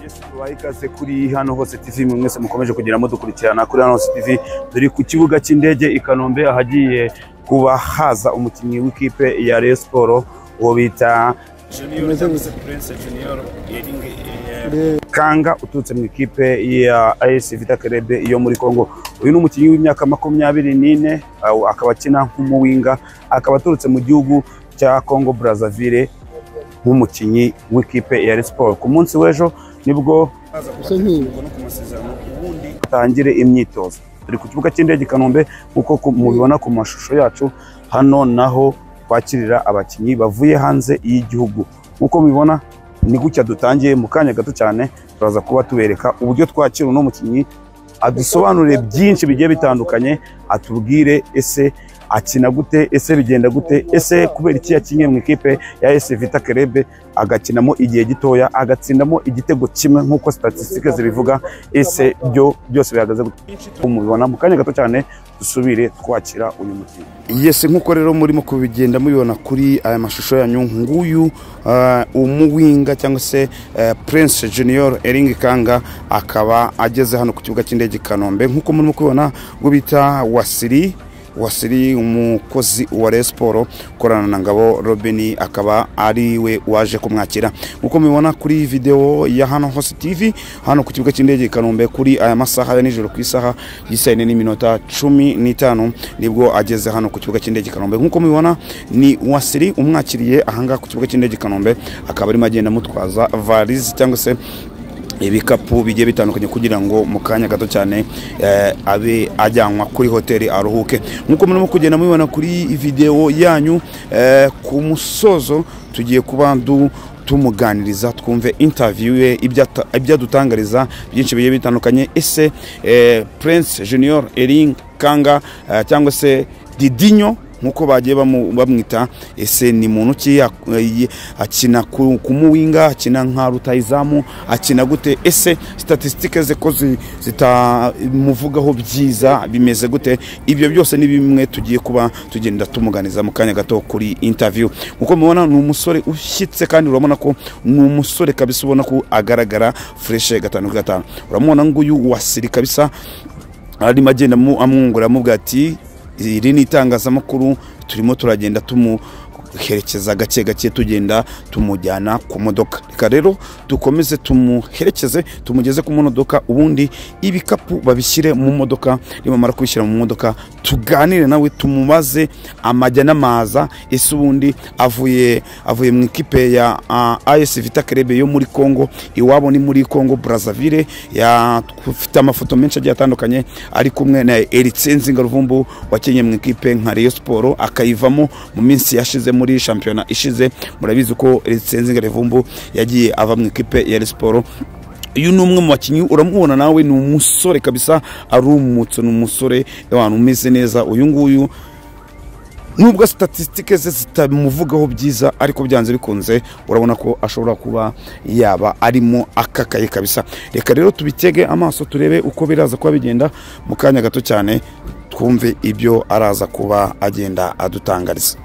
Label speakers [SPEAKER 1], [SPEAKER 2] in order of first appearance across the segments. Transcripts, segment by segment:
[SPEAKER 1] Ikaze kuri hano hose TV mwese mukomeje kugira mudukurikirana kuri hano hose TV turi ku kibuga cy'indege i Kanombe ahagiye kuba haza umukinnyi w'ikipe ya Rayon Sport uwo bita Prince Junior Kanga uturutse mu ikipe ya AS Vita Club yo muri Congo. Uyu ni umukinnyi w'imyaka 24 akaba akina nk'umuwinga, akaba aturutse mu gihugu cya Congo Brazzaville nk'umukinnyi w'ikipe ya Rayon Sport. Ku munsi w'ejo nibwo tangire imyitozo. Turi ku kibuga cy'indege i Kanombe uko mubibona ku mashusho yacu. Hano naho kwakirira abakinnyi bavuye hanze y'igihugu. Uko mubibona ni gutya dutangiye mu kanya gato cyane, turaza kuba tubereka uburyo twakira uno mukinnyi, adusobanurire byinshi bigiye bitandukanye, atubwire ese akina gute, ese bigenda gute, ese kubera iki yakinye mu ikipe ya AS Vita Club agakinamo igihe gitoya agatsindamo igitego kimwe nk'uko statistiques zibivuga, ese byo byose bihagaze gute. Mubibona mu kanya gato cyane dusubire twakira uyu mukinnyi. Yes, nkuko rero murimo kubigenda mubibona kuri aya mashusho yanyu, nguyu umuwinga cyangwa se Prince Junior Kanga akaba ageze hano ku kibuga cy'indege i Kanombe. Nkuko murimo kubibona ngo bita Wasiri umukozi wa Rayon Sport korana na Ngabo Robin akaba ari we waje kumwakira. Nkuko mubibona kuri video ya hano hose TV hano ku kibuga cy'indege i Kanombe kuri aya masaha ya nijoro ku isaha y'isayine n'iminota 15 nibwo ageze hano ku kibuga cy'indege i Kanombe. Nkuko mubibona ni Wasiri umwakiriye ahanga ku kibuga cy'indege i Kanombe, akaba ari magenda mutwaza valise cyangwa se ibikapu bigiye bitandukanye kugira ngo mu kanya gato cyane abe ajyanwa kuri hoteli aruhuke. Nkuko murimo kugenda mubibona kuri video yanyu, ku musozo tugiye kuba tumuganiriza twumve interview ye ibya dutangariza byinshi bigiye bitandukanye. Ese Prince Junior Kanga cyangwa se Didinho nkuko bagiye bamwita, ese ni muntu ki akina kumuwinga, akina nka rutayizamu, akina gute, ese statistiques ze ko zitamuvugaho byiza bimeze gute. Ibyo byose ni bimwe tugiye kuba tugenda tumuganiza mu kanya gato kuri interview. Nkuko mubona ni umusore ushyitse kandi urabona ko ni umusore kabisa, ubona ko agaragara fresh gatanu gatanu. Uramubona nguyu Wasiri kabisa ari magenda amwungura mu bwati iri ni itangazamakuru, turimo turagenda tumuherekeza gake gake tugenda tumujyana ku modoka. Reka rero dukomeze tumuherekeze tumugeze ku modoka, ubundi ibikapu babishyire mu modoka. Nimamara kubishyira mu modoka tuganire nawe tumubaze amajya n'amaza, ese ubundi avuye mu ikipe ya AS Vita Club yo muri Congo, iwabo ni muri Congo Brazzaville. Ufite amafoto menshi agiye atandukanye ari kumwe na Eritsenzinga Ruvumbu wakenye mu ikipe nka Rayon Sport akayivamo mu minsi yashize muri championnat ishize. Murabizi ko Eritsenzinga Ruvumbu yagiye ava mu ikipe ya Rayon Sport. Uyu ni umwe mu bakinnyi uramubona nawe ni umusore kabisa, arumutse, ni umusore abantu umeze neza. Uyu nguyu nubwo statistiques ze zitamuvugaho byiza, ariko byanze bikunze urabona ko ashobora kuba yaba arimo akakaye kabisa. Reka rero tubitege amaso turebe uko biraza kuba bigenda mu kanya gato cyane, twumve ibyo araza kuba agenda adutangariza.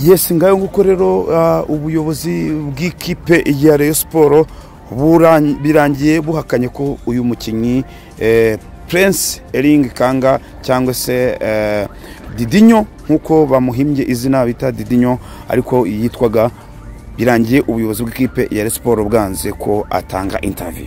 [SPEAKER 1] Yes, ngayo nguko rero ubuyobozi bw'ikipe ya Rayon Sport birangiye buhakanye ko uyu mukinyi Prince Erling Kanga cyangwa se Didinho nkuko bamuhimbye izina bita Didinho ariko yitwaga, birangiye ubuyobozi bw'ikipe ya Rayon Sport bwanze ko atanga interview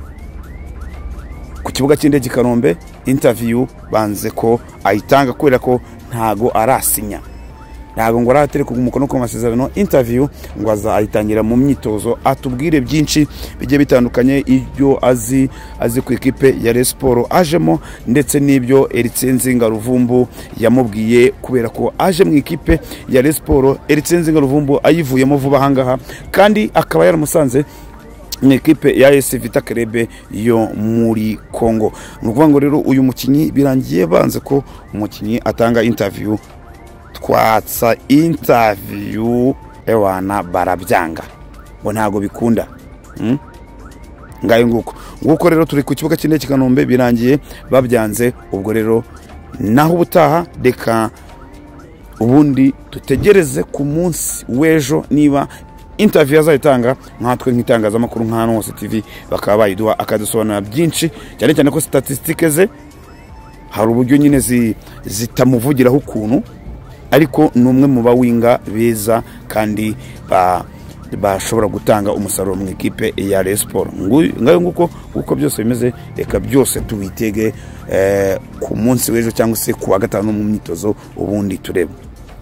[SPEAKER 1] ku kibuga cy'indege Kanombe. Interview banze ko ayitanga kubera ko ntago arasinya, ntago ngo aratere ku mukono ku masezerano. Interview ngo azayitangira mu myitozo atubwire byinshi bigiye bitandukanye, ibyo azi ku ikipe ya Rayon Sport ajemo ndetse n'ibyo Eritsenzinga Ruvumbu yamubwiye, kubera ko aje mu ikipe ya Rayon Sport Eritsenzinga Ruvumbu ayivuyemo vuba hangaha kandi akaba yaramusanze ni ekipe ya AS Vita Club yo muri Congo. Nukuvuga ngo rero uyu mukinyi birangiye banze ko umukinyi atanga interview, twatsa interview ewana barabyanga ngo ntago bikunda. Ngayo nguko rero turi ku kibuga cy'indege Kanombe, birangiye babyanze. Ubwo rero naho ubutaha reka ubundi tutegereze ku munsi w'ejo niba interview azayitanga, nkatwe nk'itangazamakuru nka Hose TV bakaba bayiduha akadusobanura byinshi, cyane cyane ko statistike ze hari uburyo nyine zitamuvugiraho ukuntu, ariko numwe mu bawinga beza kandi bashobora gutanga umusaruro mu ikipe ya Rayon Sport. Ngayo nguko byose bimeze, reka byose tubitege ku munsi w'ejo cyangwa se ku wa gatanu mu myitozo ubundi turebe.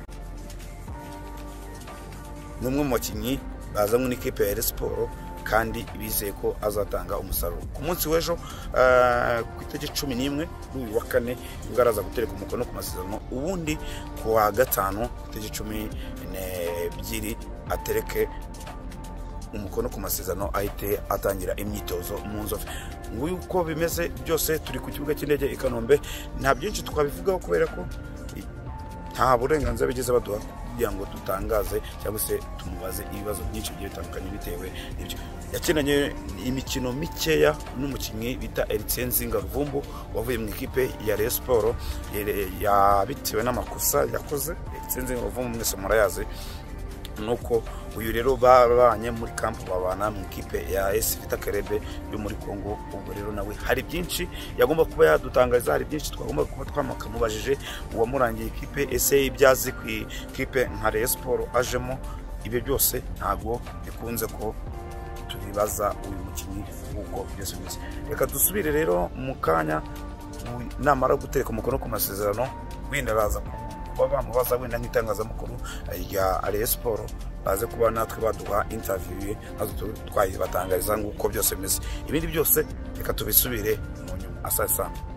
[SPEAKER 1] Numwe mu bakinyi bazamwe n'ikipe ya Rayon Sport kandi bizeye ko azatanga umusaruro ku munsi w'ejo ku itariki 11 n'uyu wa kane ngaraza gutereka umukono ku masezerano, ubundi ku wa gatanu itariki 12 atereke umukono ku masezerano ahite atangira imyitozo mu nzovu. Nguyu uko bimeze byose, turi ku kibuga cy'indege i Kanombe. Nta byinshi twabivugaho kubera ko nta burenganzira bigeze baduha kugira ngo dutangaze cyangwa se tumubaze ibibazo byinshi bigiye bitandukanye bitewe n'ibyo. Yakinanye imikino mikeya n'umukinnyi bita Eritsenzinga Ruvumbu wavuye mu ikipe ya Rayon Sport yabitewe n'amakosa yakoze. Eritsenzinga Ruvumbu mwese murayazi, nuko uyu rero babanye muri camp babana mu ikipe ya AS Vita Club yo muri Congo. Ubwo rero nawe hari byinshi yagomba kuba yadutangariza, hari byinshi twagomba kuba twamukamubajije uwamurangiye ikipe ese ibyazi ku ikipe nka Rayon Sport ajemo. Ibyo byose ntago bikunze ko tubibaza uyu mukinyi uko byose bimeze. Reka dusubire rero mu kanya namara gutereka umukono ku masezerano, wenda baza kuba bamubaza wenda nk'itangazamakuru ya Rayon Sport baze kuba natwe baduha interview nazo twayibatangariza nguko byose bimeze. Ibindi byose reka tubisubire mu nyuma. Asante.